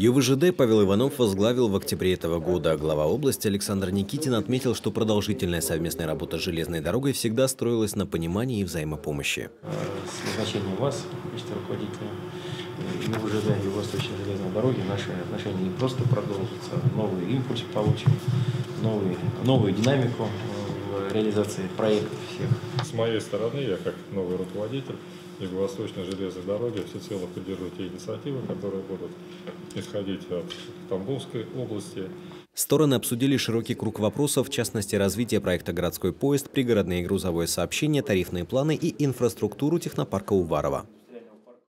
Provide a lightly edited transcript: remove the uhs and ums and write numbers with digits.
ЮВЖД Павел Иванов возглавил в октябре этого года. Глава области Александр Никитин отметил, что продолжительная совместная работа с железной дорогой всегда строилась на понимании и взаимопомощи. С назначением вас, руководителя ЮВЖД, Юго-Восточной железной дороги, наши отношения не просто продолжатся, новый импульс получим, новую динамику в реализации проектов всех. С моей стороны, я как новый руководитель Юго-Восточной железной дороги всецело поддержу те инициативы, которые будут исходить от Тамбовской области. Стороны обсудили широкий круг вопросов, в частности, развитие проекта «Городской поезд», пригородное и грузовое сообщение, тарифные планы и инфраструктуру технопарка Уварова.